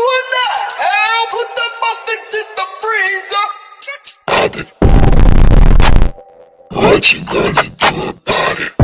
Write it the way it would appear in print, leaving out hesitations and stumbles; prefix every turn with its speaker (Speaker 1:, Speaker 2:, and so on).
Speaker 1: in the hell? Put the muffins in the freezer.
Speaker 2: What you gonna do about it?